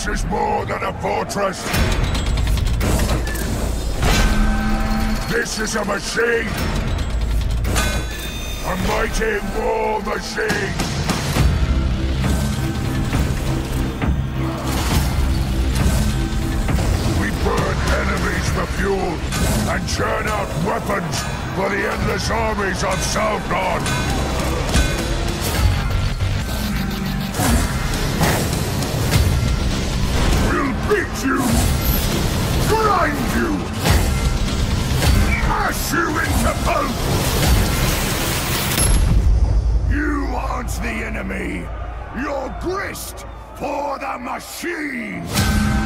This is more than a fortress. This is a machine. A mighty war machine. We burn enemies for fuel and churn out weapons for the endless armies of Southgard. Beat you! Grind you! Mash you into pulp! You aren't the enemy! You're grist for the machine!